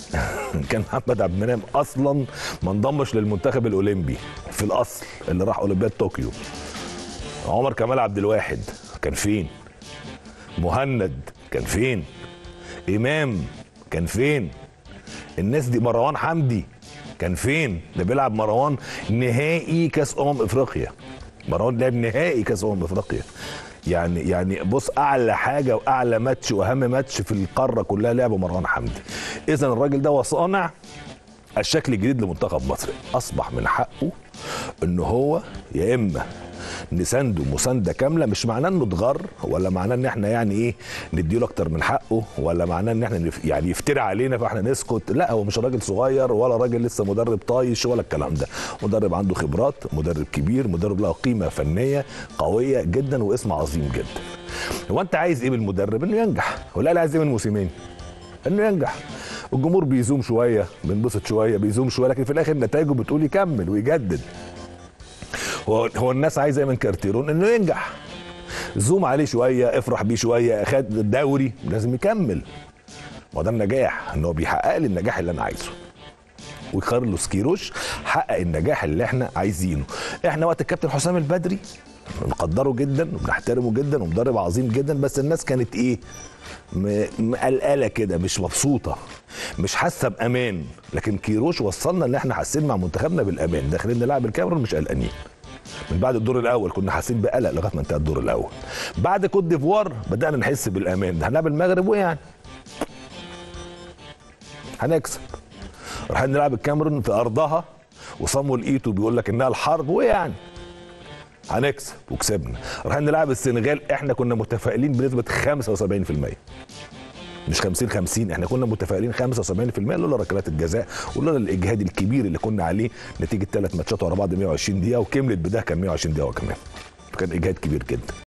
كان محمد عبد المنعم اصلا ما انضمش للمنتخب الاولمبي في الاصل اللي راح اولمبياد طوكيو. عمر كمال عبد الواحد كان فين؟ مهند كان فين؟ امام كان فين؟ الناس دي، مروان حمدي كان فين؟ ده بيلعب مروان نهائي كاس افريقيا. مروان لعب نهائي كاس افريقيا. يعني بص، اعلى حاجه واعلى ماتش واهم ماتش في القاره كلها لعبه مروان حمدي. اذا الراجل ده وصانع الشكل الجديد لمنتخب مصر. اصبح من حقه ان هو يا اما نسانده مسانده كامله، مش معناه انه اتغر ولا معناه ان احنا يعني ايه نديله اكتر من حقه، ولا معناه ان احنا يعني يفتري علينا فاحنا نسكت. لا، هو مش راجل صغير ولا راجل لسه مدرب طايش ولا الكلام ده. مدرب عنده خبرات، مدرب كبير، مدرب له قيمه فنيه قويه جدا واسم عظيم جدا. هو انت عايز ايه من المدرب؟ انه ينجح. ولا عايز ايه من موسيماني؟ انه ينجح. الجمهور بيزوم شويه، بينبسط شويه، بيزوم شويه، لكن في الاخر نتائجه بتقول يكمل ويجدد. هو الناس عايزه من كارتيرون انه ينجح. زوم عليه شويه، افرح بيه شويه، خد الدوري لازم يكمل. ما ده النجاح، ان هو بيحقق لي النجاح اللي انا عايزه. وكارلوس كيروش حقق النجاح اللي احنا عايزينه. احنا وقت الكابتن حسام البدري بنقدره جدا وبنحترمه جدا ومدرب عظيم جدا، بس الناس كانت ايه؟ مقلقله كده، مش مبسوطه، مش حاسه بامان. لكن كيروش وصلنا ان احنا حاسين مع منتخبنا بالامان، داخلين نلعب الكاميرون مش قلقانين. من بعد الدور الاول كنا حاسين بقلق لغايه ما انتهى الدور الاول. بعد كوت ديفوار بدانا نحس بالامان. ده هنلعب المغرب ويعني هنكسب. رايحين نلعب الكاميرون في ارضها وصامويل ايتو بيقول لك انها الحرب ويعني هنكسب وكسبنا. رايحين نلعب السنغال، احنا كنا متفائلين بنسبه 75%، مش 50-50، احنا كنا متفائلين 75% لولا ركلات الجزاء ولولا الاجهاد الكبير اللي كنا عليه نتيجه 3 ماتشات ورا بعض 120 دقيقه، وكملت بده كان 120 دقيقه وكمان، فكان اجهاد كبير جدا.